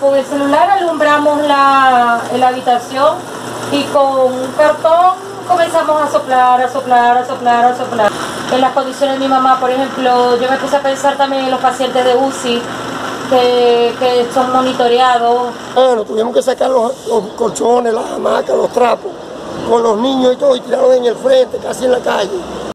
con el celular alumbramos la habitación y con un cartón comenzamos a soplar, a soplar, a soplar, a soplar. En las condiciones de mi mamá, por ejemplo, yo me puse a pensar también en los pacientes de UCI que son monitoreados. Bueno, tuvimos que sacar los colchones, las hamacas, los trapos, con los niños y todo, y tirarlos en el frente, casi en la calle.